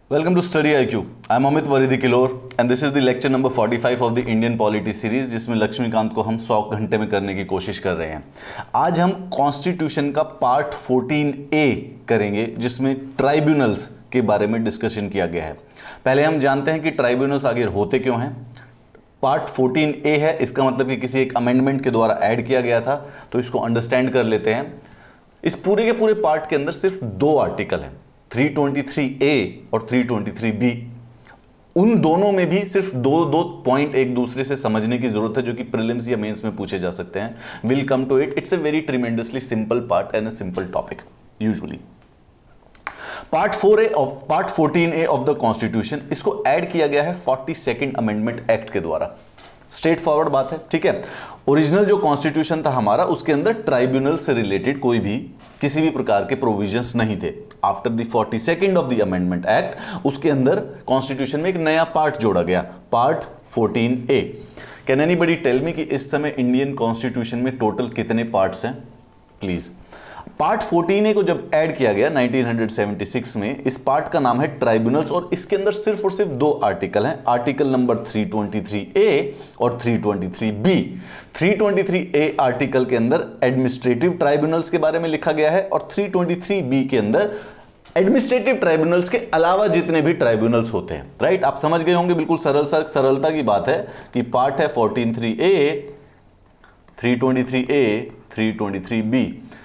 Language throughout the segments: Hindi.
Welcome to Study IQ. I'm Amit Varidhi Kilor and this is the lecture number 45 of the Indian Polity series जिसमें लक्ष्मीकांत को हम 100 घंटे में करने की कोशिश कर रहे हैं। आज हम कॉन्स्टिट्यूशन का पार्ट 14A करेंगे जिसमें ट्राइब्यूनल्स के बारे में डिस्कशन किया गया है। पहले हम जानते हैं कि ट्राइब्यूनल्स आखिर होते क्यों हैं। पार्ट 14A है, इसका मतलब कि किसी एक अमेंडमेंट के द्वारा ऐड किया गया था, तो इसको अंडरस्टैंड कर लेते हैं। इस पूरे के पूरे पार्ट के अंदर सिर्फ दो आर्टिकल हैं, 323A और 323B। उन दोनों में भी सिर्फ दो पॉइंट एक दूसरे से समझने की जरूरत है जो कि प्रीलिम्स या मेंस में पूछे जा सकते हैं। Will come to it. It's a very tremendously simple part and a simple topic usually. Part 14A of the constitution, इसको ऐड किया गया है 42nd अमेंडमेंट एक्ट के द्वारा। स्ट्रेट फॉरवर्ड बात है, ठीक है। ओरिजिनल जो कॉन्स्टिट्यूशन था हमारा, उसके अंदर ट्राइब्यूनल से रिलेटेड कोई भी किसी भी प्रकार के प्रोविजंस नहीं थे। After the 42nd of the amendment act, उसके अंदर कॉन्स्टिट्यूशन में एक नया पार्ट जोड़ा गया, part 14A। Can anybody tell me कि इस समय इंडियन कॉन्स्टिट्यूशन में टोटल कितने पार्ट्स हैं प्लीज। पार्ट 14A को जब ऐड किया गया 1976 में, इस पार्ट का नाम है ट्राइब्यूनल्स और इसके अंदर सिर्फ और सिर्फ दो आर्टिकल हैं, आर्टिकल नंबर 323A और 323B। 323A आर्टिकल के अंदर एडमिनिस्ट्रेटिव ट्राइब्यूनल्स के बारे में लिखा गया है और 323B के अंदर एडमिनिस्ट्रेटिव ट्राइब्यूनल्स के अलावा जितने भी ट्राइब्यूनल्स होते हैं। राइट, आप समझ गए होंगे, बिल्कुल सरलता की बात है कि पार्ट है 143A, 323A, 323B।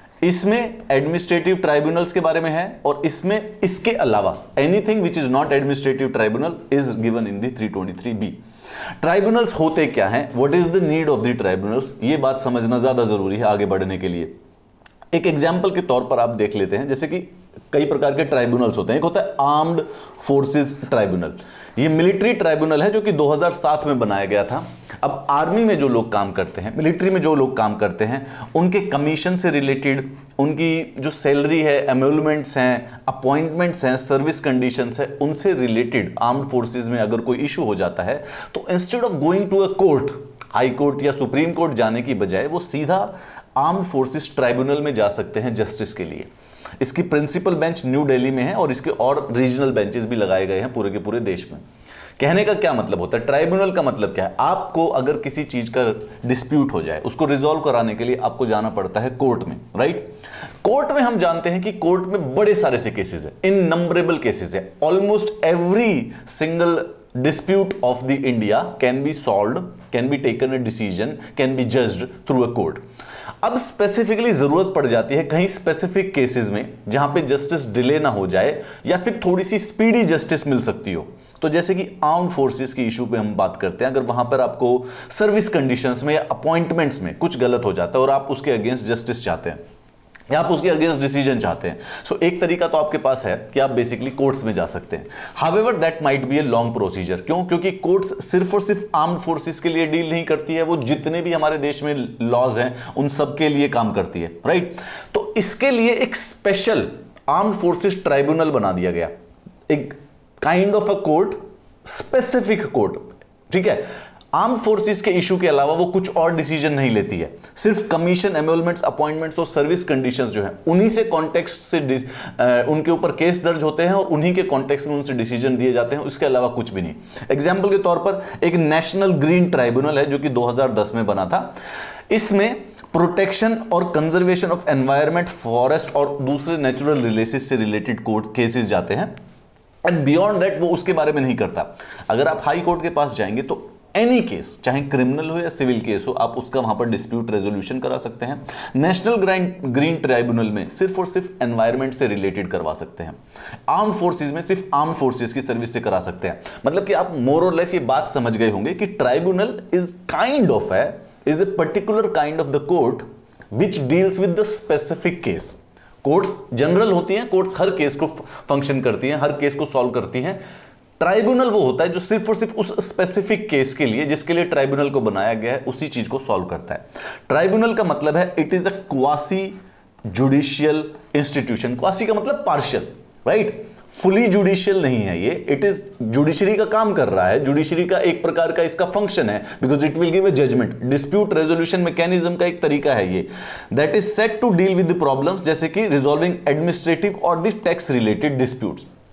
इसमें एडमिनिस्ट्रेटिव ट्राइब्यूनल्स के बारे में है और इसमें इसके अलावा anything which is not administrative tribunal is given in the 323B। Tribunals होते क्या हैं, what is the need of the tribunals, ये बात समझना ज्यादा जरूरी है आगे बढ़ने के लिए। एक एग्जाम्पल के तौर पर आप देख लेते हैं, जैसे कि कई प्रकार के ट्राइब्यूनल्स होते हैं। एक होता है आर्म्ड फोर्सेस ट्राइब्यूनल, ये मिलिट्री ट्राइब्यूनल है जो कि 2007 में बनाया गया था। अब आर्मी में जो लोग काम करते हैं, मिलिट्री में जो लोग काम करते हैं, उनके कमीशन से रिलेटेड, उनकी जो सैलरी है, एम्यूलमेंट्स हैं, अपॉइंटमेंट्स हैं, सर्विस कंडीशंस है, उनसे रिलेटेड आर्म्ड फोर्सेस में अगर कोई इशू हो जाता है तो instead of going to a court, high court या सुप्रीम कोर्ट जाने की बजाय वो सीधा आर्म्ड फोर्सेस ट्राइब्यूनल में जा सकते हैं जस्टिस के लिए। इसकी प्रिंसिपल बेंच न्यू दिल्ली में है और इसके और रीजनल बेंचेस भी लगाए गए हैं पूरे के पूरे देश में। कहने का क्या मतलब होता है, ट्राइब्यूनल का मतलब क्या है, आपको अगर किसी चीज का डिस्प्यूट हो जाए, उसको रिजॉल्व कराने के लिए आपको जाना पड़ता है कोर्ट में। राइट, कोर्ट में हम जानते हैं कि कोर्ट में बड़े सारे से केसेस है, इननंबरेबल केसेस है। Almost every single dispute of the India can be solved, can be taken a decision, can be judged through a court। अब स्पेसिफिकली जरूरत पड़ जाती है कहीं स्पेसिफिक केसेस में जहां पे जस्टिस डिले ना हो जाए या फिर थोड़ी सी स्पीडी जस्टिस मिल सकती हो। तो जैसे कि आर्म्ड फोर्सेस की इशू पे हम बात करते हैं, अगर वहां पर आपको सर्विस कंडीशंस में या अपॉइंटमेंट्स में कुछ गलत हो जाता है और आप उसके अगेंस्ट जस्टिस चाहते हैं या आप उसके अगेंस्ट डिसीजन चाहते हैं, सो एक तरीका तो आपके पास है कि आप बेसिकली कोर्ट्स में जा सकते हैं। However that might be a long procedure. क्यों? क्योंकि कोर्ट्स सिर्फ और सिर्फ आर्म्ड फोर्सेस के लिए डील नहीं करती है, वो जितने भी हमारे देश में लॉज हैं उन सब के लिए काम करती है। राइट, तो इसके लिए एक स्पेशल आर्म्ड फोर्सेस ट्राइब्यूनल बना दिया गया, एक kind of a court, specific court. ठीक है, आर्म्ड फोर्सेस के इशू के अलावा वो कुछ और डिसीजन नहीं लेती है, सिर्फ कमीशन, एम्यूलमेंट्स, अपॉइंटमेंट्स और सर्विस कंडीशंस जो हैं उन्हीं से कॉन्टेक्स्ट से उनके ऊपर केस दर्ज होते हैं और उन्हीं के कॉन्टेक्स्ट में उनसे डिसीजन दिए जाते हैं, उसके अलावा कुछ भी नहीं। एग्जाम्पल के तौर पर एक नेशनल ग्रीन ट्राइब्यूनल है जो कि 2010 में बना था। इसमें प्रोटेक्शन और कंजर्वेशन ऑफ एनवायरमेंट, फॉरेस्ट और दूसरे नेचुरल रिलेशंस से रिलेटेड कोर्ट केसेस जाते हैं एंड बियॉन्ड दैट वो उसके बारे में नहीं करता। अगर आप हाई कोर्ट के पास जाएंगे तो एनी केस, चाहे क्रिमिनल हो या सिविल केस हो, आप उसका वहां पर डिस्प्यूट रेजोल्यूशन करा सकते हैं। नेशनल ग्रीन ट्राइब्यूनल में सिर्फ और सिर्फ एनवायरमेंट से रिलेटेड करवा सकते हैं। आर्म्ड फोर्सेस में सिर्फ आर्म्ड फोर्सेस की सर्विस से करा सकते हैं। मतलब कि आप मोर और लेस ये बात समझ गए होंगे कि tribunal is a particular kind of the court which deals with the specific case. Courts general होती हैं, कोर्ट्स हर केस को फंक्शन करती हैं, हर केस को सॉल्व करती हैं। ट्राइब्यूनल वो होता है जो सिर्फ और सिर्फ उस स्पेसिफिक केस के लिए, जिसके लिए ट्राइब्यूनल को बनाया गया है, उसी चीज को सॉल्व करता है। ट्राइब्यूनल का मतलब है it is a quasi judicial institution. Quasi का मतलब पार्शियल, राइट, फुली जुडिशियल नहीं है ये, इट इज जुडिशरी का काम कर रहा है, जुडिशरी का एक प्रकार का इसका फंक्शन है, because it will give a judgment. Dispute resolution mechanism का एक तरीका है ये, that is set to deal with the problems, जैसे कि रिजॉल्विंग एडमिनिस्ट्रेटिव और द टैक्स रिलेटेड डिस्प्यूट्स।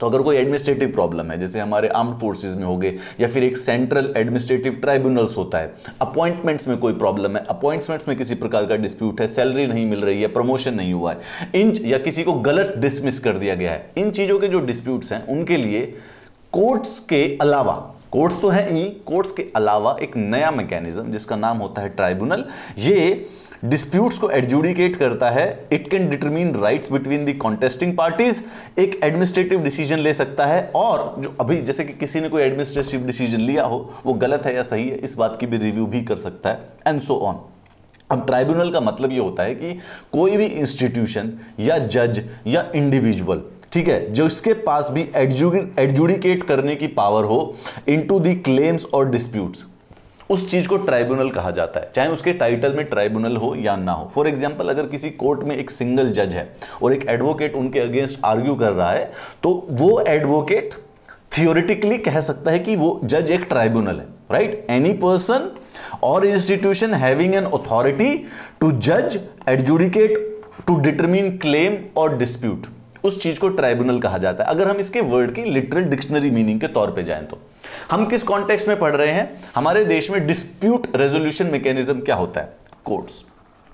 तो अगर कोई एडमिनिस्ट्रेटिव प्रॉब्लम है, जैसे हमारे आर्म्ड फोर्सेस में हो गए, या फिर एक सेंट्रल एडमिनिस्ट्रेटिव ट्राइब्यूनल्स होता है, अपॉइंटमेंट्स में कोई प्रॉब्लम है, अपॉइंटमेंट्स में किसी प्रकार का डिस्प्यूट है, सैलरी नहीं मिल रही है, प्रमोशन नहीं हुआ है, इन या किसी को गलत डिसमिस कर दिया गया है, इन चीजों के जो डिस्प्यूट्स हैं उनके लिए कोर्ट्स के अलावा, कोर्ट्स तो है ही, कोर्ट्स के अलावा एक नया मैकेनिज्म जिसका नाम होता है ट्राइब्यूनल, ये डिस्प्यूट्स को एडजुडिकेट करता है। It can determine rights between the contesting parties, एक एडमिनिस्ट्रेटिव डिसीजन ले सकता है, और जो अभी जैसे कि किसी ने कोई एडमिनिस्ट्रेटिव डिसीजन लिया हो वो गलत है या सही है, इस बात की भी रिव्यू भी कर सकता है, एंड सो ऑन। अब ट्राइब्यूनल का मतलब ये होता है कि कोई भी इंस्टीट्यूशन या जज या इंडिविजुअल, ठीक है, जो इसके पास भी एडजुडिकेट करने की पावर हो इनटू द क्लेम्स और डिस्प्यूट्स, उस चीज को ट्राइब्यूनल कहा जाता है, चाहे उसके टाइटल में ट्राइब्यूनल हो या ना हो। फॉर एग्जांपल, अगर किसी कोर्ट में एक सिंगल जज है और एक एडवोकेट उनके अगेंस्ट आर्ग्यू कर रहा है, तो वो एडवोकेट थियोरेटिकली कह सकता है कि वो जज एक ट्राइब्यूनल है, राइट। एनी पर्सन और institution having an authority to जज, एडजुडिकेट, टू डिटरमिन क्लेम और डिस्प्यूट, उस चीज को ट्राइब्यूनल कहा जाता है। अगर हम इसके वर्ड की लिटरल डिक्शनरी मीनिंग के तौर पे जाएं तो हम किस कॉन्टेक्स्ट में पढ़ रहे हैं, हमारे देश में डिस्प्यूट रेजोल्यूशन मैकेनिज्म क्या होता है, कोर्ट्स,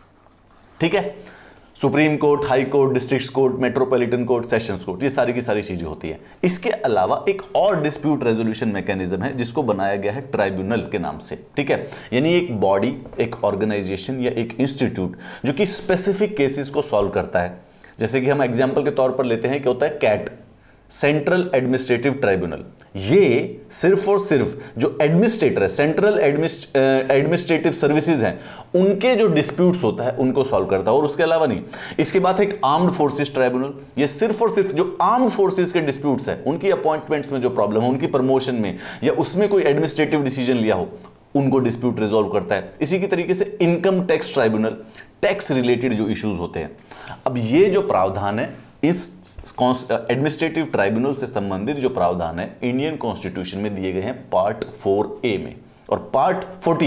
ठीक है। Supreme court, high court, district court, metropolitan court, sessions court, ये सारी की सारी चीजें होती है। इसके अलावा एक और डिस्प्यूट रेजोल्यूशन मैकेनिज्म है जिसको बनाया गया है ट्राइब्यूनल के नाम से, ठीक है। यानी एक बॉडी, एक ऑर्गेनाइजेशन या एक इंस्टीट्यूट जो कि स्पेसिफिक केसेस को सॉल्व करता है। जैसे कि हम एग्जांपल के तौर पर लेते हैं, क्या होता है कैट, सेंट्रल एडमिनिस्ट्रेटिव ट्राइब्यूनल। ये सिर्फ और सिर्फ जो एडमिनिस्ट्रेटर है, सेंट्रल एडमिनिस्ट्रेटिव सर्विसेज हैं, उनके जो डिस्प्यूट्स होता है उनको सॉल्व करता है, और उसके अलावा नहीं। इसके बाद एक आर्म्ड फोर्सेस ट्राइब्यूनल, ये सिर्फ और सिर्फ जो आर्म्ड फोर्सेस के डिस्प्यूट्स हैं, उनकी अपॉइंटमेंट्स में जो प्रॉब्लम है, उनकी प्रमोशन में या उसमें कोई एडमिनिस्ट्रेटिव डिसीजन लिया हो, उनको डिस्प्यूट रिजॉल्व करता है। इसी की तरीके से income tax tribunal, tax related जो इश्यूज होते हैं। अब ये जो प्रावधान है, इस एडमिनिस्ट्रेटिव ट्राइब्यूनल से संबंधित जो प्रावधान है इंडियन कॉन्स्टिट्यूशन में दिए गए हैं पार्ट 4A में और पार्ट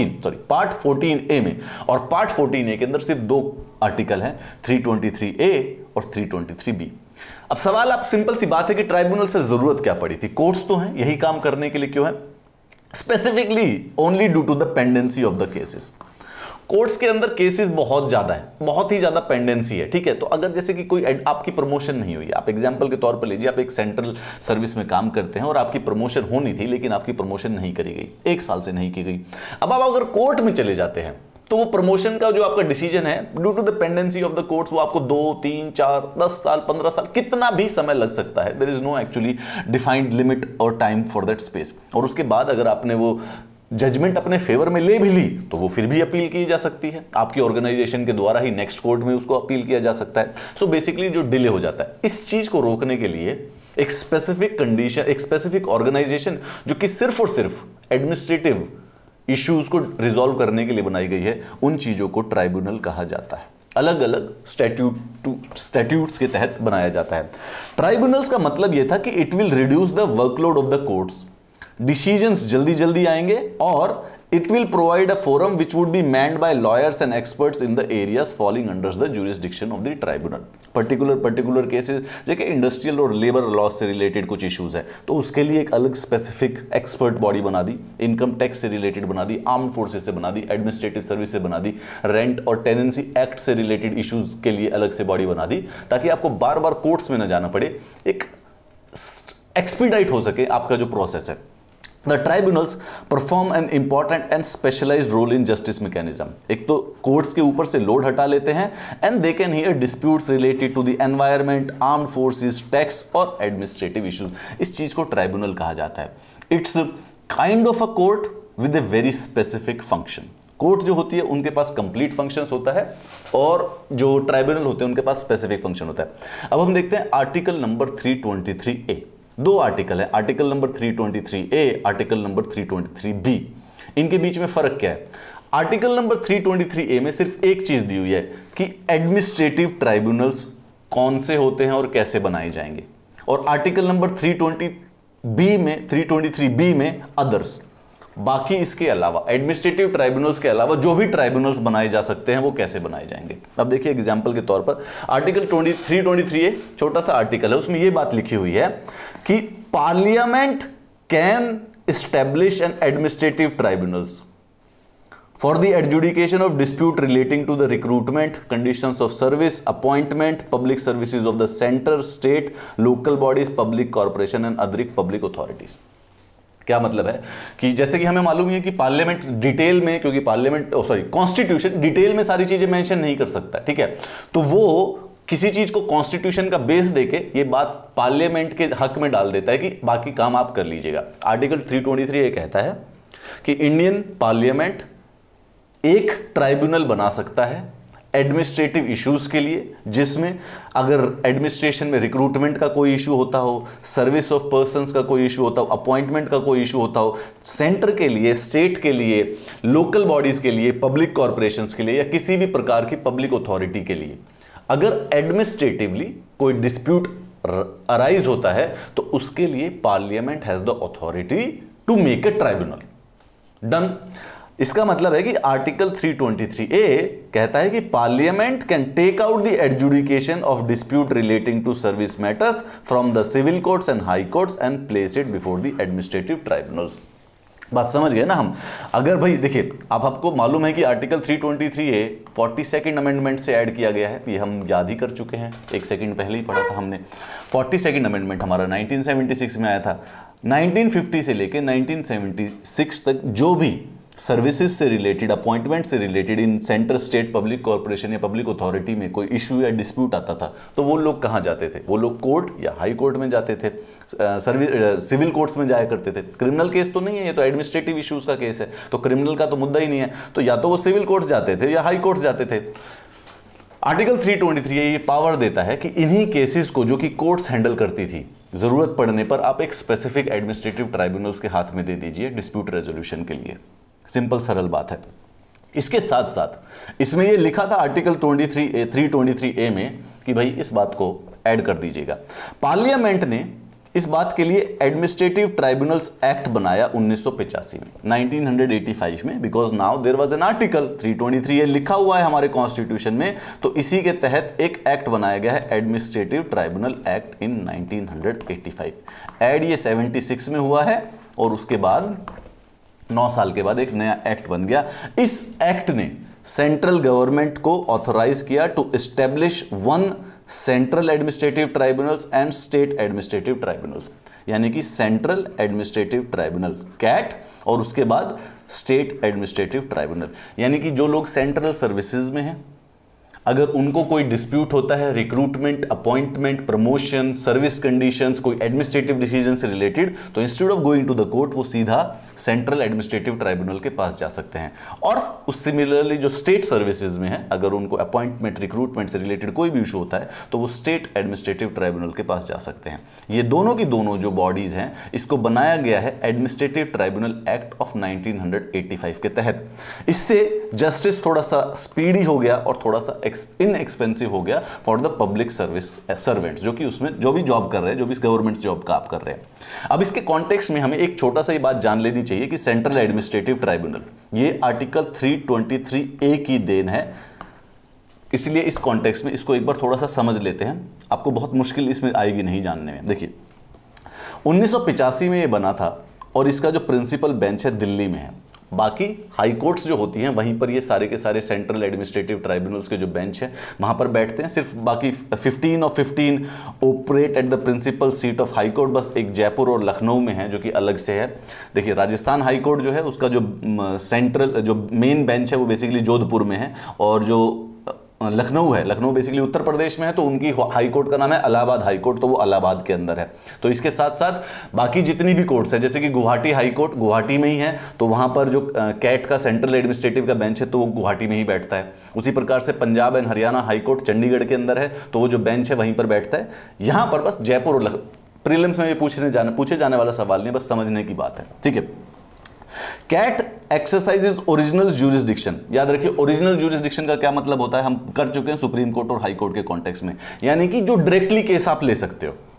14A में। और पार्ट 14A के अंदर सिर्फ 2 आर्टिकल हैं, 323A और 323B। अब सवाल, आप सिंपल सी बात है कि ट्राइब्यूनल से जरूरत क्या पड़ी थी, कोर्ट्स तो हैं, यही काम करने के लिए क्यों है, specifically only due to the pendency of the cases. Courts के अंदर केसेस बहुत ज्यादा है, बहुत ही ज्यादा पेंडेंसी है, ठीक है। तो अगर जैसे कि कोई आपकी प्रमोशन नहीं हुई, आप एग्जांपल के तौर पर लीजिए, आप एक सेंट्रल सर्विस में काम करते हैं और आपकी प्रमोशन होनी थी लेकिन आपकी प्रमोशन नहीं करी गई, 1 साल से नहीं की गई। अब आप अगर कोर्ट में चले जाते हैं तो वो प्रमोशन का जो आपका डिसीजन है, due to the pendency of the courts, वो आपको 2, 3, 4, 10 साल, 15 साल, कितना भी समय लग सकता है। There is no actually defined limit और टाइम फॉर दैट स्पेस। और उसके बाद अगर आपने वो जजमेंट अपने फेवर में ले भी ली तो वो फिर भी अपील की जा सकती है, आपकी ऑर्गेनाइजेशन के द्वारा ही नेक्स्ट कोर्ट में उसको अपील किया जा सकता है। सो बेसिकली जो डिले हो जाता है, इस चीज को रोकने के लिए एक स्पेसिफिक कंडीशन, एक स्पेसिफिक ऑर्गेनाइजेशन जो कि सिर्फ और सिर्फ एडमिनिस्ट्रेटिव इश्यूज को रिजॉल्व करने के लिए बनाई गई है, उन चीजों को ट्राइब्यूनल कहा जाता है। अलग अलग स्टैट्यूट्स के तहत बनाया जाता है। ट्राइब्यूनल्स का मतलब यह था कि it will reduce the workload of the courts, decisions जल्दी जल्दी आएंगे, और it will provide a forum which would be manned by lawyers and experts in the areas falling under the jurisdiction of the tribunal. Particular cases जैसे इंडस्ट्रियल और लेबर लॉ से रिलेटेड कुछ इश्यूज है तो उसके लिए एक अलग स्पेसिफिक एक्सपर्ट बॉडी बना दी, इनकम टैक्स से रिलेटेड बना दी, आर्म्ड फोर्सेस से बना दी, एडमिनिस्ट्रेटिव सर्विस से बना दी, रेंट और टेनेंसी एक्ट से रिलेटेड इश्यूज के लिए अलग से बॉडी बना दी, ताकि आपको बार बार कोर्ट्स में न जाना पड़े, एक एक्सपीडाइट हो सके आपका जो प्रोसेस है। The tribunals perform an important and specialized role in justice mechanism. एक तो कोर्ट्स के ऊपर से लोड हटा लेते हैं and they can hear disputes related to the environment, armed forces, tax और administrative issues. इस चीज को ट्राइब्यूनल कहा जाता है। It's kind of a court with a very specific function. Court जो होती है उनके पास कंप्लीट फंक्शंस होता है और जो ट्राइब्यूनल होते हैं उनके पास स्पेसिफिक फंक्शन होता है। अब हम देखते हैं आर्टिकल नंबर 323A। 2 आर्टिकल है, article number 323A, article number 323B। इनके बीच में फर्क क्या है? आर्टिकल नंबर 323A में सिर्फ एक चीज दी हुई है कि एडमिनिस्ट्रेटिव ट्राइब्यूनल्स कौन से होते हैं और कैसे बनाए जाएंगे, और आर्टिकल नंबर 323B में अदर्स, बाकी इसके अलावा एडमिनिस्ट्रेटिव ट्राइब्यूनल्स के अलावा जो भी ट्राइब्यूनल्स बनाए जा सकते हैं वो कैसे बनाए जाएंगे। अब देखिए एग्जांपल के तौर पर आर्टिकल 323A छोटा सा आर्टिकल है, उसमें ये बात लिखी हुई है कि parliament can establish an administrative tribunals for the adjudication of dispute relating to the recruitment, conditions of service, appointment, public services of the center, state, local bodies, public corporation and other public authorities। क्या मतलब है कि जैसे कि हमें मालूम है कि पार्लियामेंट डिटेल में, क्योंकि पार्लियामेंट कॉन्स्टिट्यूशन डिटेल में सारी चीजें मेंशन नहीं कर सकता, ठीक है, तो वो किसी चीज को कॉन्स्टिट्यूशन का बेस देके ये बात पार्लियामेंट के हक में डाल देता है कि बाकी काम आप कर लीजिएगा। आर्टिकल 323 ये कहता है कि इंडियन पार्लियामेंट एक ट्राइब्यूनल बना सकता है एडमिनिस्ट्रेटिव इश्यूज के लिए, जिसमें अगर एडमिनिस्ट्रेशन में रिक्रूटमेंट का कोई इशू होता हो, सर्विस ऑफ पर्संस का कोई इशू होता हो, अपॉइंटमेंट का कोई इशू होता हो, सेंटर के लिए, स्टेट के लिए, लोकल बॉडीज के लिए, पब्लिक कॉर्पोरेशंस के लिए या किसी भी प्रकार की पब्लिक अथॉरिटी के लिए अगर एडमिनिस्ट्रेटिवली कोई डिस्प्यूट अराइज होता है तो उसके लिए parliament has the authority to make a tribunal. Done. इसका मतलब है कि आर्टिकल 323A कहता है कि parliament can take out the adjudication of dispute relating to service matters from the civil courts and high courts and place it before the administrative tribunals. बात समझ गए ना हम। अगर भाई देखिए, अब आपको मालूम है कि आर्टिकल 323A 42nd अमेंडमेंट से ऐड किया गया है, ये हम याद ही कर चुके हैं, एक सेकंड पहले ही पढ़ा था हमने। 42nd अमेंडमेंट हमारा 1976 में आया था। 1950 से लेकर 1976 तक जो भी सर्विसेज से रिलेटेड, अपॉइंटमेंट से related in centre, state, public corporation या पब्लिक अथॉरिटी में कोई इशू या डिस्प्यूट आता था तो वो लोग कहाँ जाते थे? वो लोग कोर्ट या हाई कोर्ट में जाते थे, सिविल कोर्ट्स में जाया करते थे। क्रिमिनल केस तो नहीं है, ये तो एडमिनिस्ट्रेटिव इश्यूज का केस है, तो क्रिमिनल का तो मुद्दा ही नहीं है, तो या तो वो सिविल कोर्ट्स जाते थे या हाई कोर्ट्स जाते थे। आर्टिकल 323 ये पावर देता है कि इन्हीं केसेस को जो कि कोर्ट्स हैंडल करती थी, जरूरत पड़ने पर आप एक स्पेसिफिक एडमिनिस्ट्रेटिव ट्राइब्यूनल्स के हाथ में दे दीजिए डिस्प्यूट रेजोल्यूशन के लिए। सिंपल सरल बात है। इसके साथ साथ इसमें यह लिखा था आर्टिकल 323A में कि भाई इस बात को ऐड कर दीजिएगा। पार्लियामेंट ने इस बात के लिए एडमिनिस्ट्रेटिव ट्राइब्यूनल्स एक्ट बनाया 1985 में, 1985 में, because now there was an article 323A लिखा हुआ है हमारे कॉन्स्टिट्यूशन में, तो इसी के तहत एक एक्ट बनाया गया है administrative tribunal act in 1985। Add ये 76 में हुआ है और उसके बाद 9 साल के बाद एक नया एक्ट बन गया। इस एक्ट ने सेंट्रल गवर्नमेंट को ऑथराइज किया to establish 1 central administrative tribunals and state administrative tribunals, यानी कि सेंट्रल एडमिनिस्ट्रेटिव ट्राइब्यूनल कैट और उसके बाद स्टेट एडमिनिस्ट्रेटिव ट्राइब्यूनल, यानी कि जो लोग सेंट्रल सर्विसेज में हैं, अगर उनको कोई डिस्प्यूट होता है recruitment, appointment, promotion, service conditions, कोई एडमिनिस्ट्रेटिव डिसीजन से रिलेटेड, तो instead of going to the court वो सीधा सेंट्रल एडमिनिस्ट्रेटिव ट्राइब्यूनल के पास जा सकते हैं। और उस सिमिलरली जो स्टेट सर्विसेज में है, अगर उनको अपॉइंटमेंट, रिक्रूटमेंट से रिलेटेड कोई भी इशू होता है तो वो स्टेट एडमिनिस्ट्रेटिव ट्राइब्यूनल के पास जा सकते हैं। ये दोनों की दोनों जो बॉडीज हैं, इसको बनाया गया है एडमिनिस्ट्रेटिव ट्राइब्यूनल एक्ट ऑफ 1985 के तहत। इससे जस्टिस थोड़ा सा स्पीडी हो गया और थोड़ा सा इनएक्सपेंसिव हो गया for the public service servants, जो कि उसमें जो भी जॉब कर रहे हैं, जो भी गवर्नमेंट जॉब का आप कर रहे हैं। अब इसके कॉन्टेक्स्ट में हमें एक छोटा सा ये बात जान लेनी चाहिए कि सेंट्रल एडमिनिस्ट्रेटिव ट्राइब्यूनल ये आर्टिकल 323A की देन है, इसलिए इस कॉन्टेक्स्ट में इसको एक बार थोड़ा सा समझ लेते हैं। आपको बहुत मुश्किल इसमें आएगी नहीं जानने में। देखिए 1985 में ये बना था और इसका जो प्रिंसिपल बेंच है दिल्ली में है। बाकी हाई कोर्ट्स जो होती हैं वहीं पर ये सारे के सारे सेंट्रल एडमिनिस्ट्रेटिव ट्राइब्यूनल्स के जो बेंच है वहाँ पर बैठते हैं। सिर्फ बाकी 15 और 15 operate at the principal seat of high court, बस एक जयपुर और लखनऊ में है जो कि अलग से है। देखिए राजस्थान हाई कोर्ट जो है उसका जो सेंट्रल जो मेन बेंच है वो बेसिकली जोधपुर में है, और जो लखनऊ है, लखनऊ बेसिकली उत्तर प्रदेश में है, तो उनकी हाई कोर्ट का नाम है इलाहाबाद हाई कोर्ट, तो वो इलाहाबाद के अंदर है। तो इसके साथ साथ बाकी जितनी भी कोर्ट्स है, जैसे कि गुवाहाटी हाई कोर्ट गुवाहाटी में ही है, तो वहां पर जो कैट का सेंट्रल एडमिनिस्ट्रेटिव का बेंच है तो वो गुवाहाटी में ही बैठता है। उसी प्रकार से Punjab and Haryana high court Chandigarh के अंदर है, तो वो जो बेंच है वहीं पर बैठता है। यहां पर बस जयपुर और प्रीलिम्स में ये पूछे जाने वाला सवाल नहीं, बस समझने की बात है, ठीक है। CAT exercises original jurisdiction. याद रखिए ओरिजिनल ज्यूरिसडिक्शन का क्या मतलब होता है, हम कर चुके हैं सुप्रीम कोर्ट और हाई कोर्ट के कॉन्टेक्स्ट में, यानी कि जो डायरेक्टली केस आप ले सकते हो,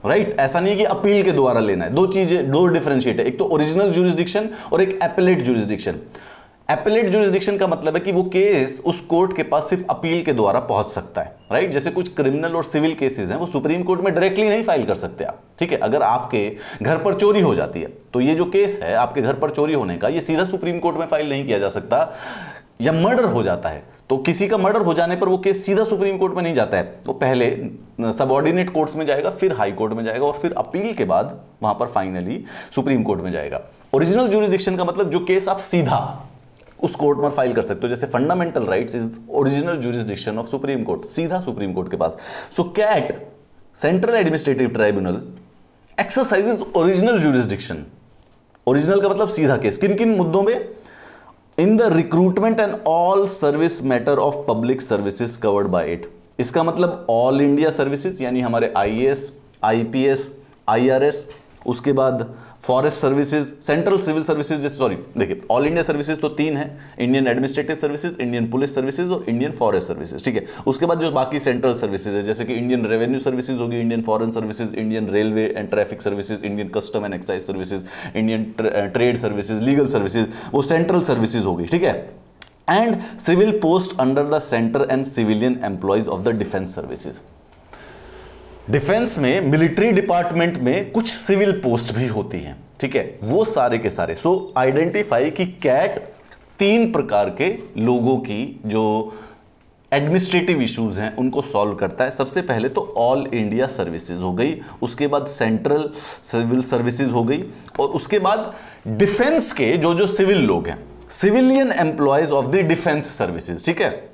राइट ऐसा नहीं है कि अपील के द्वारा लेना है, दो चीजें, दो डिफरेंशिएट है, एक तो ओरिजिनल ज्यूरिसडिक्शन और एक एपेलेट ज्यूरिसडिक्शन। एपेलेट ज्यूरिसडिक्शन का मतलब है कि वो केस उस कोर्ट के पास सिर्फ अपील के द्वारा पहुंच सकता है, राइट। जैसे कुछ क्रिमिनल और सिविल केसेस हैं वो सुप्रीम कोर्ट में डायरेक्टली नहीं फाइल कर सकते आप, ठीक है। अगर आपके घर पर चोरी हो जाती है तो ये जो केस है आपके घर पर चोरी होने का, ये सीधा सुप्रीम कोर्ट में फाइल नहीं किया जा सकता। या मर्डर हो जाता है तो किसी का मर्डर हो जाने पर वो केस सीधा सुप्रीम कोर्ट में नहीं जाता है, वो पहले सबऑर्डिनेट कोर्ट्स में जाएगा, फिर हाई कोर्ट में जाएगा और फिर अपील के बाद वहां पर फाइनली सुप्रीम कोर्ट में जाएगा। ओरिजिनल ज्यूरिसडिक्शन का मतलब जो केस आप सीधा उस कोर्ट में फाइल कर सकते हो, जैसे fundamental rights is original jurisdiction of supreme court, सीधा सुप्रीम कोर्ट के पास। So CAT, central administrative tribunal, exercises original jurisdiction. Original का मतलब सीधा केस, किन किन मुद्दों में? In the recruitment and all service matter of public services covered by it. इसका मतलब ऑल इंडिया सर्विसेज यानी हमारे आईएएस, आईपीएस, आईआरएस, उसके बाद forest services, central civil services, जैसे सॉरी देखिए ऑल इंडिया सर्विसेज तो 3 है, Indian administrative services, Indian police services और इंडियन फॉरेस्ट सर्विसेज, ठीक है। उसके बाद जो बाकी सेंट्रल सर्विसेज है जैसे कि इंडियन रेवेन्यू सर्विसेज होगी, Indian foreign services, Indian railway and traffic services, Indian custom and excise services, Indian trade services, legal services, वो सेंट्रल सर्विसेज होगी, ठीक है। And civil post under the centre and civilian employees of the defence services. Defence में, मिलिट्री डिपार्टमेंट में कुछ सिविल पोस्ट भी होती हैं, ठीक है, वो सारे के सारे। सो आइडेंटिफाई कि कैट 3 प्रकार के लोगों की जो एडमिनिस्ट्रेटिव इश्यूज हैं उनको सॉल्व करता है। सबसे पहले तो ऑल इंडिया सर्विसेज हो गई, उसके बाद सेंट्रल सिविल सर्विसेज हो गई, और उसके बाद डिफेंस के जो जो सिविल लोग हैं, civilian employees of the defence services, ठीक है,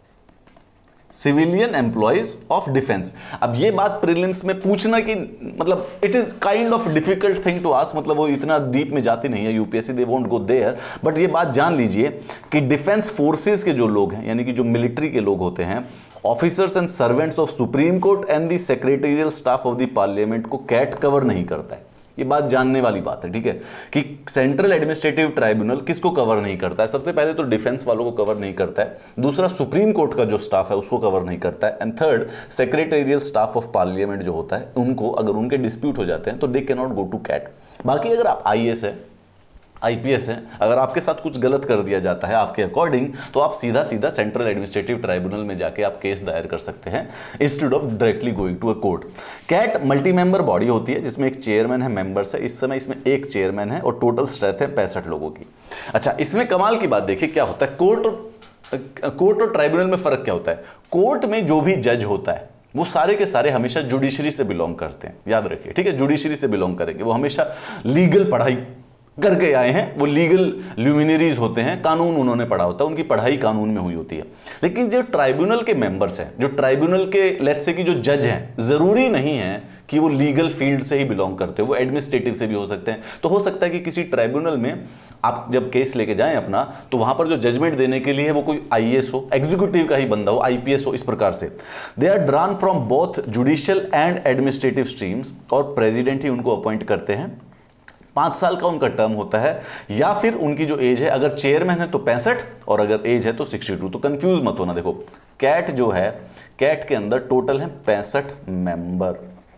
सिविलियन एम्प्लॉयज ऑफ डिफेंस। अब ये बात प्रीलिम्स में पूछना कि मतलब it is kind of difficult thing to ask, मतलब वो इतना डीप में जाती नहीं है UPSC, they won't go there, but ये बात जान लीजिए कि डिफेंस फोर्सेस के जो लोग हैं यानी कि जो मिलिट्री के लोग होते हैं, officers and servants of supreme court and the secretarial staff of the parliament को कैट कवर नहीं करता है। ये बात जानने वाली बात है, ठीक है, कि सेंट्रल एडमिनिस्ट्रेटिव ट्राइब्यूनल किसको कवर नहीं करता है? सबसे पहले तो डिफेंस वालों को कवर नहीं करता है, दूसरा सुप्रीम कोर्ट का जो स्टाफ है उसको कवर नहीं करता है, and third secretarial staff of parliament जो होता है उनको अगर उनके डिस्प्यूट हो जाते हैं तो they can not go to CAT. बाकी अगर आप आईएएस है, आईपीएस है, अगर आपके साथ कुछ गलत कर दिया जाता है आपके अकॉर्डिंग तो आप सीधा सीधा सेंट्रल एडमिनिस्ट्रेटिव ट्राइब्यूनल में जाके आप केस दायर कर सकते हैं instead of directly going to a court. CAT multi member body होती है जिसमें एक चेयरमैन है, मेंबर्स है, इस समय इसमें एक चेयरमैन है और टोटल स्ट्रेंथ है 65 लोगों की। अच्छा, इसमें कमाल की बात देखिए क्या होता है, कोर्ट और ट्राइब्यूनल में फर्क क्या होता है? कोर्ट में जो भी जज होता है वो सारे के सारे हमेशा जुडिशरी से बिलोंग करते हैं, याद रखिए, ठीक है, जुडिशरी से बिलोंग करेंगे, वो हमेशा लीगल पढ़ाई करके आए हैं, वो लीगल ल्यूमिनरीज होते हैं, कानून उन्होंने पढ़ा होता है, उनकी पढ़ाई कानून में हुई होती है। लेकिन जो ट्राइब्यूनल के मेंबर्स हैं, जो ट्राइब्यूनल के लेट्स से कि जो जज हैं, जरूरी नहीं है कि वो लीगल फील्ड से ही बिलोंग करते हो, वो एडमिनिस्ट्रेटिव से भी हो सकते हैं। तो हो सकता है कि किसी ट्राइब्यूनल में आप जब केस लेके जाएं अपना, तो वहां पर जो जजमेंट देने के लिए वो कोई आईएएस हो, एग्जीक्यूटिव का ही बंदा हो, आईपीएस हो, इस प्रकार से। They are drawn from both judicial and administrative streams, और प्रेसिडेंट ही उनको अपॉइंट करते हैं। 5 साल का उनका टर्म होता है, या फिर उनकी जो एज है, अगर चेयरमैन है तो 65 और अगर एज है तो 62। तो कंफ्यूज मत होना, देखो कैट जो है, कैट के अंदर टोटल है 65 मेंबर,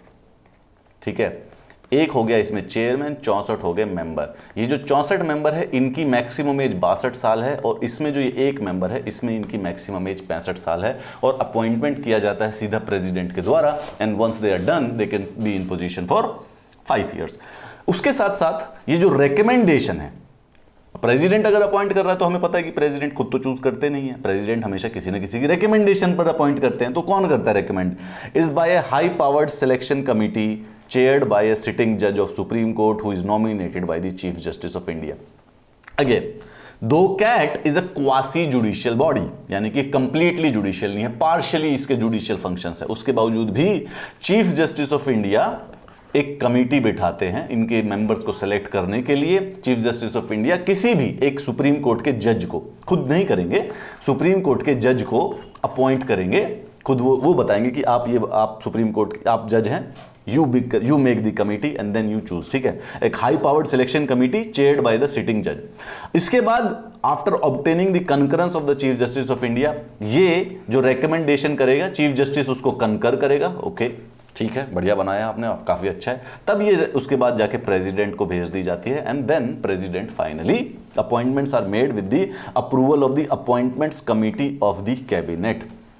ठीक है, एक हो गया इसमें चेयरमैन, 64 हो गए मेंबर। ये जो 64 मेंबर है इनकी मैक्सिमम एज 62 साल है, और इसमें जो ये एक मेंबर है इसमें इनकी मैक्सिमम एज 65 साल है, और अपॉइंटमेंट किया जाता है सीधा प्रेसिडेंट के द्वारा, and once they are done they can be in position for 5 years. उसके साथ साथ ये जो रिकमेंडेशन है, प्रेसिडेंट अगर अपॉइंट कर रहा है तो हमें पता है कि प्रेसिडेंट खुद तो चूज करते नहीं है, प्रेसिडेंट हमेशा किसी न किसी की रिकमेंडेशन पर अपॉइंट करते हैं। तो कौन करता है recommend? Is by a high powered selection committee chaired by a sitting जज of supreme court who is nominated by the chief justice of India. Again, though CAT is a quasi judicial body, यानी कि कंप्लीटली जुडिशियल नहीं है, पार्शियली इसके जुडिशियल फंक्शंस है, उसके बावजूद भी चीफ जस्टिस ऑफ इंडिया एक कमेटी बिठाते हैं इनके मेंबर्स को सेलेक्ट करने के लिए। चीफ जस्टिस ऑफ इंडिया किसी भी एक सुप्रीम कोर्ट के जज को, खुद नहीं करेंगे, सुप्रीम कोर्ट के जज को अपॉइंट करेंगे, खुद वो बताएंगे कि आप सुप्रीम कोर्ट आप जज हैं, you make the committee and then you choose, ठीक है, एक high powered selection committee chaired by the sitting जज। इसके बाद after obtaining the concurrence of the chief justice of India, ये जो रिकमेंडेशन करेगा चीफ जस्टिस उसको कंकर करेगा, ओके, ठीक है, बढ़िया बनाया आपने, काफी अच्छा है। तब ये उसके बाद जाके प्रेसिडेंट को भेज दी जाती है and then president finally appointments are made with the approval of the appointments committee of the cabinet.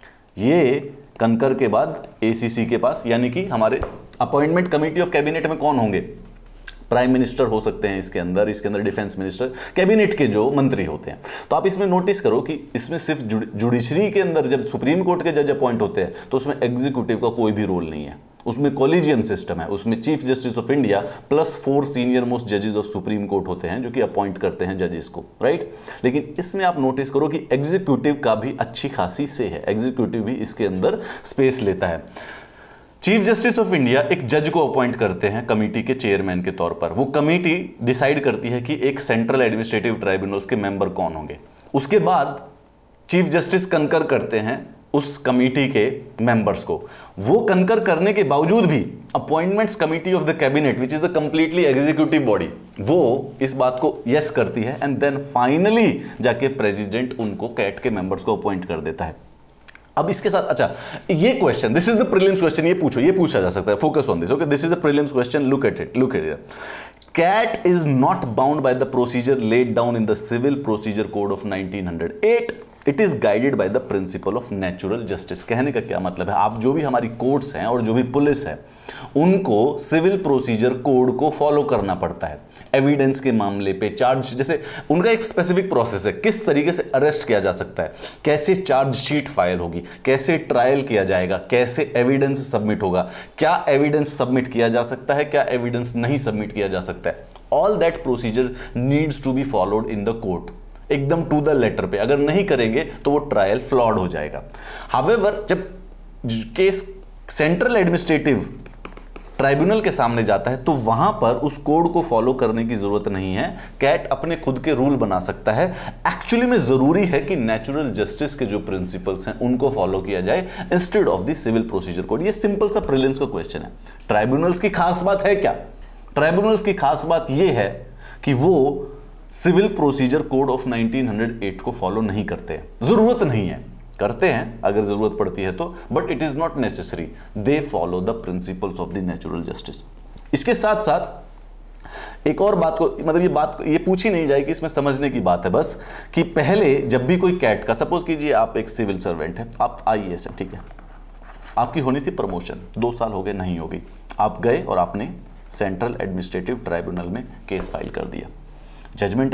ये कनकर के बाद एसीसी के पास, यानी कि हमारे अपॉइंटमेंट कमिटी ऑफ कैबिनेट में कौन होंगे, प्राइम मिनिस्टर हो सकते हैं इसके अंदर डिफेंस मिनिस्टर, कैबिनेट के जो मंत्री होते हैं। तो आप इसमें नोटिस करो कि इसमें सिर्फ जुडिशरी के अंदर जब सुप्रीम कोर्ट के जज अपॉइंट होते हैं तो उसमें एग्जीक्यूटिव का कोई भी रोल नहीं है, उसमें कॉलेजियम सिस्टम है, उसमें chief justice of India plus 4 senior most जजेस ऑफ सुप्रीम कोर्ट होते हैं जो कि अपॉइंट करते हैं जजेस को, राइट। लेकिन इसमें आप नोटिस करो कि एग्जीक्यूटिव का भी अच्छी खासी से है, एग्जीक्यूटिव भी इसके अंदर स्पेस लेता है। चीफ जस्टिस ऑफ इंडिया एक जज को अपॉइंट करते हैं कमेटी के चेयरमैन के तौर पर। वो कमेटी डिसाइड करती है कि एक सेंट्रल एडमिनिस्ट्रेटिव ट्राइब्यूनल्स के मेंबर कौन होंगे। उसके बाद चीफ जस्टिस कंकर करते हैं उस कमेटी के मेंबर्स को। वो कंकर करने के बावजूद भी appointments committee of the cabinet which is the completely executive body, वो इस बात को यस करती है एंड देन फाइनली जाके प्रेसिडेंट उनको कैट के मेंबर्स को अपॉइंट कर देता है। अब इसके साथ अच्छा ये question, this is the prelims question, ये पूछा जा सकता है, focus on this, okay, this is the prelims question, look at it. CAT is not bound by the procedure laid down in the civil procedure code of 1908, it is guided by the principle of natural justice. कहने का क्या मतलब है, आप जो भी हमारी कोर्ट्स हैं और जो भी पुलिस है उनको सिविल प्रोसीजर कोड को फॉलो करना पड़ता है। एविडेंस के मामले पे चार्ज, जैसे उनका एक स्पेसिफिक प्रोसेस है, किस तरीके से अरेस्ट किया जा सकता है, कैसे चार्जशीट फाइल होगी, कैसे ट्रायल किया जाएगा, कैसे एविडेंस सबमिट होगा, क्या एविडेंस सबमिट किया जा सकता है, क्या एविडेंस नहीं सबमिट किया जा सकता है। All that procedure needs to be followed in the court, एकदम टू द लेटर पे। अगर नहीं करेंगे तो वो ट्रायल फ्लॉड हो जाएगा। हावेवर जब केस सेंट्रल एडमिनिस्ट्रेटिव ट्राइब्यूनल के सामने जाता है तो वहां पर उस कोड को फॉलो करने की जरूरत नहीं है, कैट अपने खुद के रूल बना सकता है। एक्चुअली में जरूरी है कि नेचुरल जस्टिस के जो प्रिंसिपल्स हैं उनको फॉलो किया जाए instead of the civil procedure code. ये सिंपल सा प्रीलिम्स का क्वेश्चन है। ट्राइब्यूनल्स की खास बात है क्या, ट्राइब्यूनल्स की खास बात यह है कि वो सिविल प्रोसीजर कोड ऑफ 1908 को फॉलो नहीं करते हैं, जरूरत नहीं है, करते हैं अगर जरूरत पड़ती है तो, but it is not necessary, they follow the principles of the natural justice. इसके साथ साथ एक और बात को, मतलब ये पूछी नहीं जाएगी, इसमें समझने की बात है बस कि पहले जब भी कोई कैट का, सपोज कीजिए आप एक सिविल सर्वेंट है, आप IAS है, ठीक है, आपकी होनी थी प्रमोशन, 2 साल हो गए, नहीं होगी, आप गए और आपने सेंट्रल एडमिनिस्ट्रेटिव ट्राइब्यूनल में केस फाइल कर दिया, जजमेंट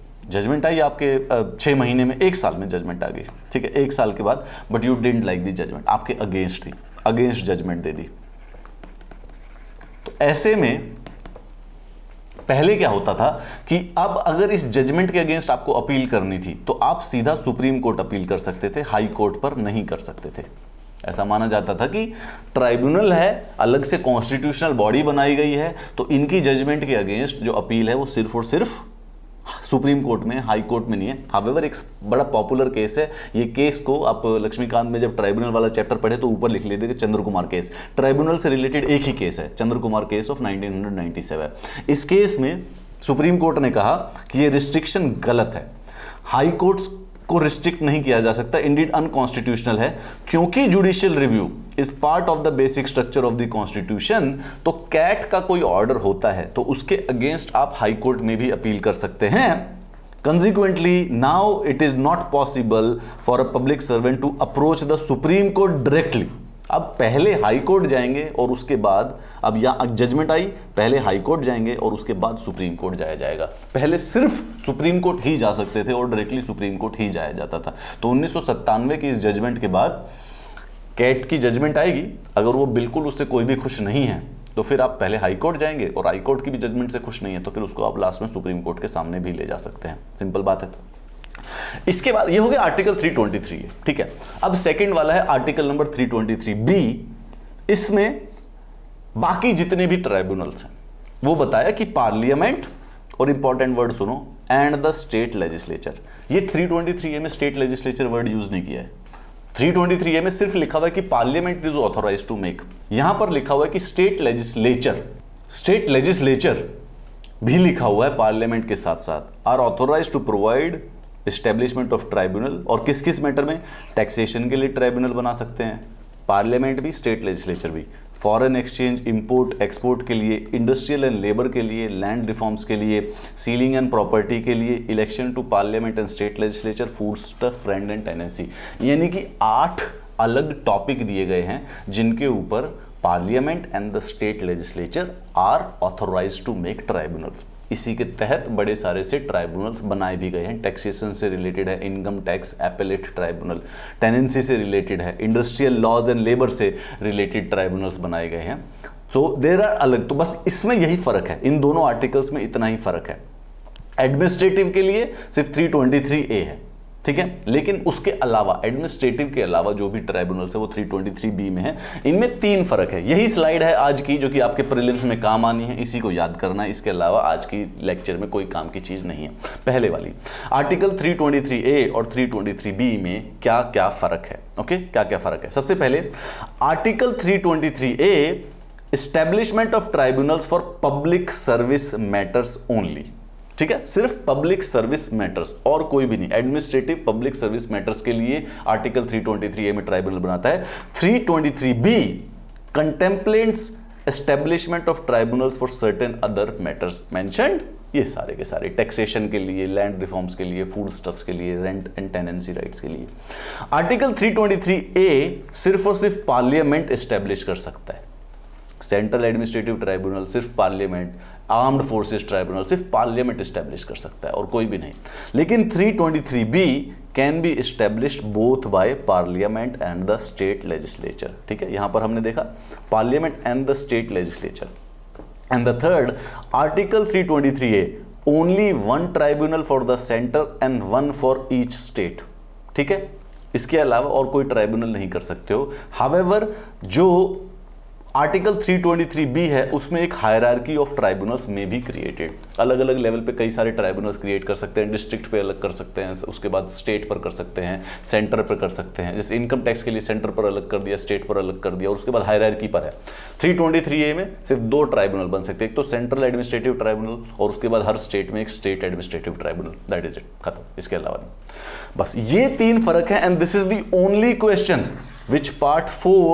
आई आपके 6 महीने में, 1 साल में जजमेंट आ गई, ठीक है, 1 साल के बाद, but you didn't like the judgment, आपके अगेंस्ट थी, अगेंस्ट जजमेंट दे दी। तो ऐसे में पहले क्या होता था कि अब अगर इस जजमेंट के अगेंस्ट आपको अपील करनी थी तो आप सीधा सुप्रीम कोर्ट अपील कर सकते थे, हाई कोर्ट पर नहीं कर सकते थे। ऐसा माना जाता था कि ट्राइब्यूनल है, अलग से कॉन्स्टिट्यूशनल बॉडी बनाई गई है, तो इनकी जजमेंट के अगेंस्ट जो अपील है वो सिर्फ और सिर्फ सुप्रीम कोर्ट में, हाई कोर्ट में नहीं है। हावेवर एक बड़ा पॉपुलर केस है, ये केस को आप लक्ष्मीकांत में जब ट्राइब्यूनल वाला चैप्टर पढ़े तो ऊपर लिख लेते, चंद्र कुमार केस, ट्राइब्यूनल से रिलेटेड एक ही केस है, चंद्र कुमार केस ऑफ 1997। इस केस में सुप्रीम कोर्ट ने कहा कि ये रिस्ट्रिक्शन गलत है, हाई कोर्ट्स को रिस्ट्रिक्ट नहीं किया जा सकता, इंडीड अनकॉन्स्टिट्यूशनल है, क्योंकि judicial review is part of the basic structure of the constitution. तो कैट का कोई ऑर्डर होता है तो उसके अगेंस्ट आप हाई कोर्ट में भी अपील कर सकते हैं। Consequently now it is not possible for a public servant to approach the supreme court directly. अब पहले हाई कोर्ट जाएंगे और उसके बाद, अब यहां जजमेंट आई, पहले हाई कोर्ट जाएंगे और उसके बाद सुप्रीम कोर्ट जाया जाएगा। पहले सिर्फ सुप्रीम कोर्ट ही जा सकते थे और डायरेक्टली सुप्रीम कोर्ट ही जाया जाता था। तो 1997 की इस जजमेंट के बाद कैट की जजमेंट आएगी, अगर वो बिल्कुल उससे कोई भी खुश नहीं है तो फिर आप पहले हाई कोर्ट जाएंगे, और हाई कोर्ट की भी जजमेंट से खुश नहीं है तो फिर उसको आप लास्ट में सुप्रीम कोर्ट के सामने भी ले जा सकते हैं। सिंपल बात है। इसके बाद ये हो गया आर्टिकल 323 है, ठीक है। अब सेकंड वाला है आर्टिकल नंबर 323B। इसमें बाकी जितने भी ट्राइब्यूनल्स हैं वो बताया कि पार्लियामेंट, और इंपॉर्टेंट वर्ड सुनो, एंड द स्टेट लेजिस्लेचर। ये 323A में स्टेट लेजिस्लेचर वर्ड यूज नहीं किया है। 323A में सिर्फ लिखा हुआ है कि parliament is authorised to make, यहां पर लिखा हुआ है कि स्टेट लेजिस्लेचर भी लिखा हुआ है पार्लियामेंट के साथ साथ, are authorised to provide establishment of tribunal. और किस किस मैटर में, टैक्सेशन के लिए ट्राइब्यूनल बना सकते हैं, पार्लियामेंट भी, स्टेट लेजिस्लेचर भी, फॉरेन एक्सचेंज, इंपोर्ट एक्सपोर्ट के लिए, इंडस्ट्रियल एंड लेबर के लिए, लैंड रिफॉर्म्स के लिए, सीलिंग एंड प्रॉपर्टी के लिए, election to parliament and state legislature, food stuff, rent and tenancy. यानी कि 8 अलग टॉपिक दिए गए हैं जिनके ऊपर parliament and the state legislature are authorised to make tribunals. इसी के तहत बड़े सारे से ट्राइब्यूनल्स बनाए भी गए हैं। टैक्सेशन से रिलेटेड है income tax appellate tribunal, tenancy से रिलेटेड है, इंडस्ट्रियल लॉज एंड लेबर से रिलेटेड ट्राइब्यूनल्स बनाए गए हैं। सो देयर आर अलग, तो बस इसमें यही फर्क है, इन दोनों आर्टिकल्स में इतना ही फर्क है। एडमिनिस्ट्रेटिव के लिए सिर्फ 323A है, ठीक है, लेकिन उसके अलावा एडमिनिस्ट्रेटिव के अलावा जो भी ट्राइब्यूनल्स है वो 323B में है। इनमें 3 फर्क है। यही स्लाइड है आज की जो कि आपके प्रीलिम्स में काम आनी है, इसी को याद करना है। इसके अलावा आज की लेक्चर में कोई काम की चीज नहीं है। पहले वाली आर्टिकल 323A और 323B में क्या क्या फर्क है, ओके, क्या क्या फर्क है। सबसे पहले article 323A establishment of tribunals for public service matters only, ठीक है, सिर्फ पब्लिक सर्विस मैटर्स और कोई भी नहीं। एडमिनिस्ट्रेटिव पब्लिक सर्विस मैटर्स के लिए आर्टिकल 323A में ट्राइब्यूनल बनाता है। 323B contemplates establishment of tribunals for certain other matters mentioned, ये सारे के सारे टैक्सेशन के लिए, लैंड रिफॉर्म्स के लिए, फूड स्टफ्स के लिए, रेंट एंड टेनेंसी राइट्स के लिए। आर्टिकल 323A सिर्फ और सिर्फ पार्लियामेंट एस्टेब्लिश कर सकता है। सेंट्रल एडमिनिस्ट्रेटिव ट्राइब्यूनल सिर्फ पार्लियामेंट, आर्म्ड फोर्सेस ट्राइब्यूनल सिर्फ पार्लियामेंट एस्टेब्लिश कर सकता है और कोई भी नहीं। लेकिन 323B can be established both by parliament and the state legislature, ठीक है, यहां पर हमने देखा parliament and the state legislature. And the third article 323A only 1 tribunal for the centre and 1 for each state, ठीक है, इसके अलावा और कोई ट्राइब्यूनल नहीं कर सकते हो। हावेवर जो आर्टिकल 323B है उसमें एक हायरार्की ऑफ ट्राइब्यूनल्स में भी क्रिएटेड, अलग अलग लेवल पे कई सारे ट्राइब्यूनल्स क्रिएट कर सकते हैं। डिस्ट्रिक्ट पे अलग कर सकते हैं, उसके बाद स्टेट पर कर सकते हैं, सेंटर पर कर सकते हैं। जैसे इनकम टैक्स के लिए सेंटर पर अलग कर दिया, स्टेट पर अलग कर दिया, और उसके बाद हायरार्की पर है। 323A में सिर्फ 2 ट्राइब्यूनल बन सकते हैं, एक तो सेंट्रल एडमिनिस्ट्रेटिव ट्राइब्यूनल और उसके बाद हर स्टेट में एक state administrative tribunal, that is it, खत्म, इसके अलावा नहीं। बस ये 3 फर्क है। And this is the only question which part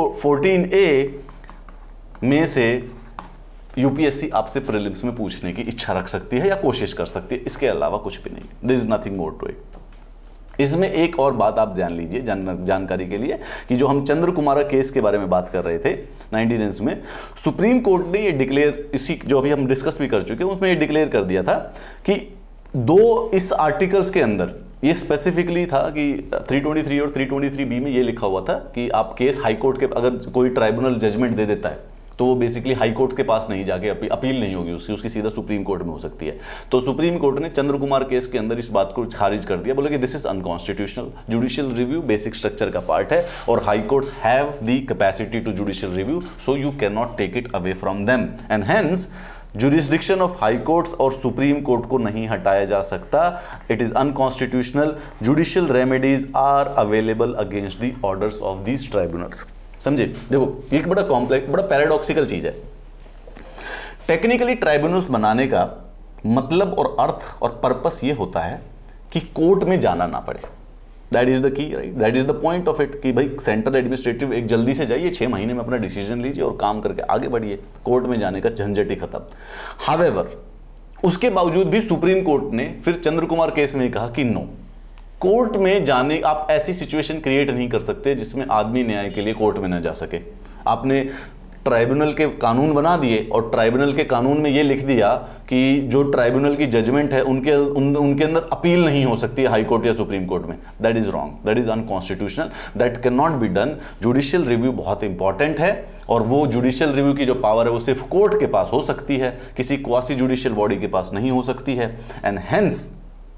14A में से यूपीएससी आपसे प्रीलिम्स में पूछने की इच्छा रख सकती है या कोशिश कर सकती है, इसके अलावा कुछ भी नहीं। This is nothing more to it. इसमें एक और बात आप ध्यान लीजिए जानकारी के लिए कि जो हम चंद्र कुमार केस के बारे में बात कर रहे थे 19 में, सुप्रीम कोर्ट ने ये डिक्लेयर, इसी जो अभी हम डिस्कस भी कर चुके हैं उसमें ये डिक्लेयर कर दिया था कि 2 इस आर्टिकल्स के अंदर ये स्पेसिफिकली था कि 323 और 323B में ये लिखा हुआ था कि आप केस हाई कोर्ट के, अगर कोई ट्राइब्यूनल जजमेंट दे देता है तो वो बेसिकली हाई कोर्ट के पास नहीं जाके अपील नहीं होगी उसकी सीधा सुप्रीम कोर्ट में हो सकती है। तो सुप्रीम कोर्ट ने चंद्र कुमार केस के अंदर इस बात को खारिज कर दिया, बोले कि this is unconstitutional. Judicial review basic structure का पार्ट है और high courts have the capacity to judicial review, so you can not take it away from them and hence jurisdiction of high courts और सुप्रीम कोर्ट को नहीं हटाया जा सकता। It is unconstitutional. Judicial remedies are available against the orders of these tribunals. समझे, देखो एक बड़ा कॉम्प्लेक्स, बड़ा पैराडॉक्सिकल चीज है। टेक्निकली ट्राइब्यूनल्स बनाने का मतलब और अर्थ और पर्पस ये होता है कि कोर्ट में जाना ना पड़े। That is the key, right, that is the point of it कि भाई सेंट्रल एडमिनिस्ट्रेटिव एक जल्दी से जाइए, 6 महीने में अपना डिसीजन लीजिए और काम करके आगे बढ़िए, कोर्ट में जाने का झंझट ही खत्म। हावेवर उसके बावजूद भी सुप्रीम कोर्ट ने फिर चंद्र कुमार केस में कहा कि नो, कोर्ट में जाने, आप ऐसी सिचुएशन क्रिएट नहीं कर सकते जिसमें आदमी न्याय के लिए कोर्ट में न जा सके। आपने ट्राइब्यूनल के कानून बना दिए और ट्राइब्यूनल के कानून में यह लिख दिया कि जो ट्राइब्यूनल की जजमेंट है उनके अंदर अपील नहीं हो सकती है हाई कोर्ट या सुप्रीम कोर्ट में। That is wrong, that is unconstitutional, that can not be done. Judicial review बहुत इंपॉर्टेंट है और वो जुडिशियल रिव्यू की जो पावर है वो सिर्फ कोर्ट के पास हो सकती है, किसी क्वासी जुडिशियल बॉडी के पास नहीं हो सकती है। एंड हेंस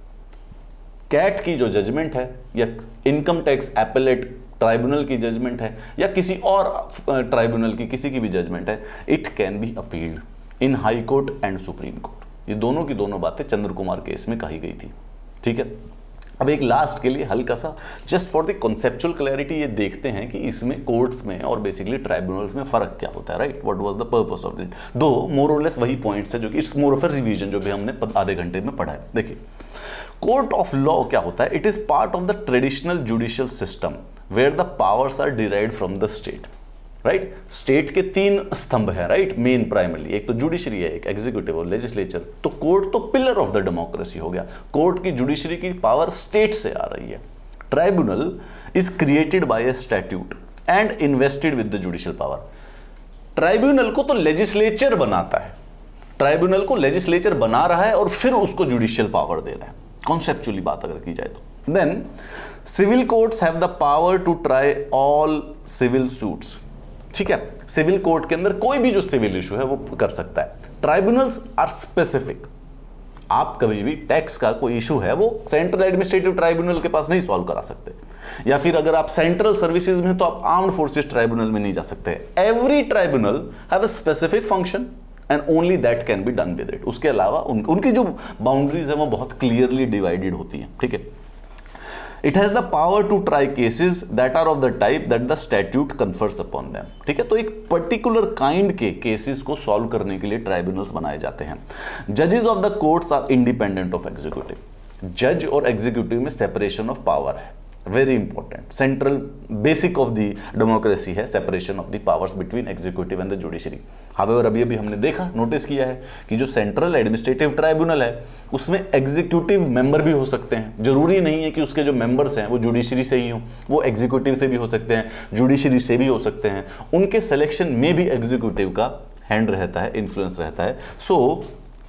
कैट की जो जजमेंट है या इनकम टैक्स एपेलेट ट्राइब्यूनल की जजमेंट है या किसी और ट्राइब्यूनल की किसी की भी जजमेंट है, it can be appealed in high court and supreme court. ये दोनों की दोनों बातें चंद्र कुमार केस में कही गई थी, ठीक है। अब एक लास्ट के लिए हल्का सा just for the conceptual clarity ये देखते हैं कि इसमें कोर्ट्स में और बेसिकली ट्राइब्यूनल्स में फर्क क्या होता है, right, what was the purpose of it. दो मोर और लेस वही पॉइंट्स है जो कि it's more of a revision जो भी हमने आधे घंटे में पढ़ा है। देखिए, कोर्ट ऑफ लॉ क्या होता है? It is part of the traditional judicial system where the powers are derived from the state, right? State के 3 स्तंभ है, राइट? मेन प्राइमरी, एक तो जुडिशरी है, एक एग्जीक्यूटिव और लेजिस्लेचर। तो कोर्ट तो पिलर ऑफ द डेमोक्रेसी हो गया। कोर्ट की जुडिशरी की पावर स्टेट से आ रही है। Tribunal is created by a statute and invested with the judicial power. Tribunal को तो लेजिस्लेचर बनाता है, ट्राइब्यूनल को लेजिस्लेचर बना रहा है और फिर उसको जुडिशियल पावर दे रहा है, कॉन्सेप्चुअली बात अगर की जाए तो। Then civil courts have the power to try all civil suits, ठीक है? सिविल कोर्ट के अंदर कोई भी जो सिविल इशू है वो कर सकता है। Tribunals are specific. आप कभी भी टैक्स का कोई इशू है वो सेंट्रल एडमिनिस्ट्रेटिव ट्राइब्यूनल के पास नहीं सॉल्व करा सकते, या फिर अगर आप सेंट्रल सर्विसेज में तो आप आर्म्ड फोर्सेस ट्राइब्यूनल में नहीं जा सकते। Every tribunal have a specific function and only that can be done with it. उसके अलावा उनकी जो बाउंड्रीज है वो बहुत क्लियरली डिवाइडेड होती हैं, ठीक है? It has the power to try cases that are of the type that the statute confers upon them, ठीक है? तो एक पर्टिकुलर काइंड के केसेस को सॉल्व करने के लिए ट्राइब्यूनल्स बनाए जाते हैं। जजेस of the courts are independent of executive. जज और एग्जीक्यूटिव में सेपरेशन ऑफ पावर है, very important. Central basic of the democracy है separation of the powers between executive and the judiciary. However अभी हमने देखा, नोटिस किया है कि जो सेंट्रल एडमिनिस्ट्रेटिव ट्राइब्यूनल है उसमें एग्जीक्यूटिव मेंबर भी हो सकते हैं। जरूरी नहीं है कि उसके जो मेंबर्स हैं वो जुडिशरी से ही हों, वो एग्जीक्यूटिव से भी हो सकते हैं, जुडिशरी से भी हो सकते हैं। उनके सिलेक्शन में भी एग्जीक्यूटिव का हैंड रहता है, इन्फ्लुएंस रहता है। So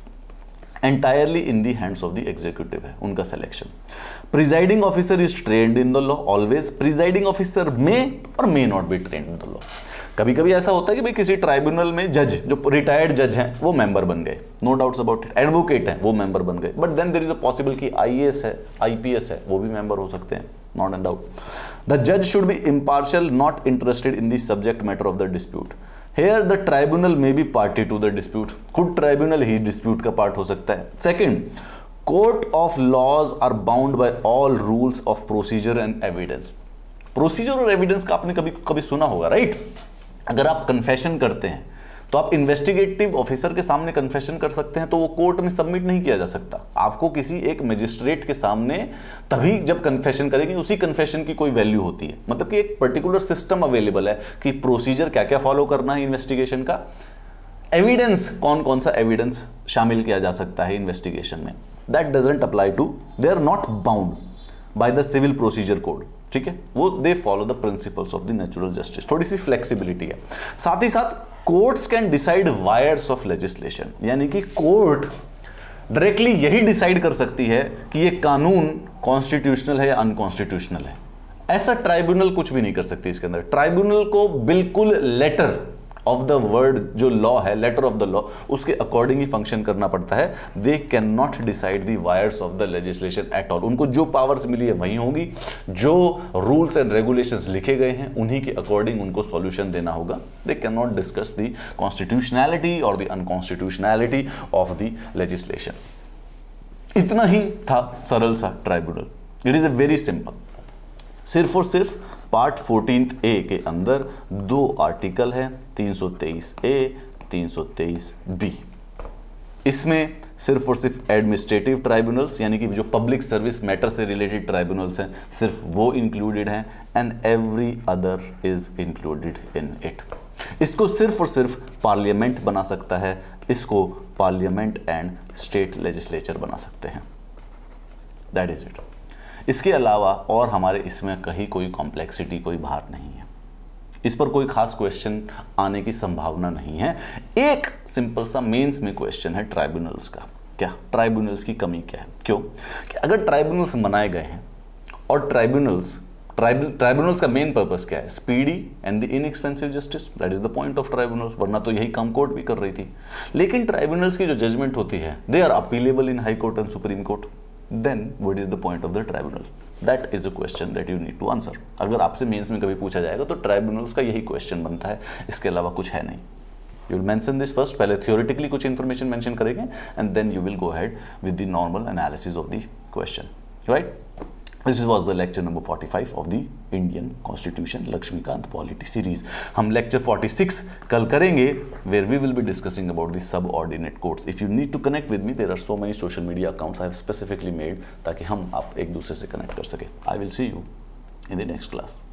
entirely in the hands of the executive है उनका सिलेक्शन। Presiding officer is trained in the law always. Presiding officer में और may not be trained in the law. कभी कभी ऐसा होता है कि भाई किसी ट्राइब्यूनल में जज, जो रिटायर्ड जज हैं वो मेंबर बन गए, no doubts about it. Advocate हैं वो मेंबर बन गए, but then there is a possible कि आईएएस है, आईपीएस है, वो भी मेंबर हो सकते हैं, नॉट इन डाउट। द जज should be impartial, not interested in the subject matter of the dispute. Here the tribunal may be party to the dispute. खुद ट्राइब्यूनल ही डिस्प्यूट का पार्ट हो सकता है। Second, court of laws are bound by all rules of procedure and evidence. Procedure और एविडेंस का आपने कभी कभी सुना होगा, राइट? अगर आप कन्फेशन करते हैं तो आप इन्वेस्टिगेटिव ऑफिसर के सामने कन्फेशन कर सकते हैं, तो वो कोर्ट में सबमिट नहीं किया जा सकता। आपको किसी एक मजिस्ट्रेट के सामने तभी जब कन्फेशन करेंगे, उसी कन्फेशन की कोई वैल्यू होती है। मतलब कि एक पर्टिकुलर सिस्टम अवेलेबल है कि प्रोसीजर क्या क्या फॉलो करना है इन्वेस्टिगेशन का, एविडेंस कौन कौन सा एविडेंस शामिल किया जा सकता है इन्वेस्टिगेशन में। That doesn't apply to, they are not bound by the civil procedure code, ठीक है? वो they follow the principles of the natural justice. थोड़ी सी फ्लेक्सिबिलिटी है। साथ ही साथ courts can decide vires of legislation, यानी कि कोर्ट डायरेक्टली यही डिसाइड कर सकती है कि ये कानून कॉन्स्टिट्यूशनल है या अनकॉन्स्टिट्यूशनल है। ऐसा ट्राइब्यूनल कुछ भी नहीं कर सकती इसके अंदर। ट्राइब्यूनल को बिल्कुल लेटर ऑफ द वर्ड जो लॉ है, लेटर ऑफ द लॉ, उसके अकॉर्डिंग ही फंक्शन करना पड़ता है। They can not decide the vires of the legislation at all. उनको जो पावर्स मिली है वही होगी, जो रूल्स एंड रेगुलेशंस लिखे गए हैं उन्हीं के अकॉर्डिंग उनको सॉल्यूशन देना होगा। They can not discuss the constitutionality और the unconstitutionality of the legislation. इतना ही था सरल सा tribunal. It is a very simple. सिर्फ और सिर्फ पार्ट 14A के अंदर 2 आर्टिकल है, 323A, 323B। इसमें सिर्फ और सिर्फ एडमिनिस्ट्रेटिव ट्राइब्यूनल्स, यानी कि जो पब्लिक सर्विस मैटर से रिलेटेड ट्राइब्यूनल्स हैं, सिर्फ वो इंक्लूडेड हैं, and every other is included in it. इसको सिर्फ और सिर्फ पार्लियामेंट बना सकता है, इसको पार्लियामेंट एंड स्टेट लेजिस्लेचर बना सकते हैं। That is it. इसके अलावा और हमारे इसमें कहीं कोई कॉम्प्लेक्सिटी, कोई भार नहीं है। इस पर कोई खास क्वेश्चन आने की संभावना नहीं है। एक सिंपल सा मेंस में क्वेश्चन है ट्राइब्यूनल्स का। क्या ट्राइब्यूनल्स की कमी क्या है? क्यों कि अगर ट्राइब्यूनल्स बनाए गए हैं और ट्राइब्यूनल्स का मेन पर्पस क्या है? Speedy and the inexpensive justice. That is the point of tribunals. वरना तो यही काम कोर्ट भी कर रही थी। लेकिन ट्राइब्यूनल्स की जो जजमेंट होती है, they are appealable in high court and supreme court. Then what is the point of the tribunal? That is a question that you need to answer. अगर आपसे मेंस में कभी पूछा जाएगा तो ट्राइब्यूनल्स का यही क्वेश्चन बनता है, इसके अलावा कुछ है नहीं। You will mention this first, पहले theoretically कुछ information mention करेंगे and then you will go ahead with the normal analysis of the question, right? This was the lecture number 45 of the Indian constitution Laxmikanth polity series. हम लेक्चर 46 कल करेंगे, where we will be discussing about the subordinate courts. If you need to connect with me, there are so many social media accounts I have specifically made, ताकि हम आप एक दूसरे से कनेक्ट कर सके। I will see you in the next class.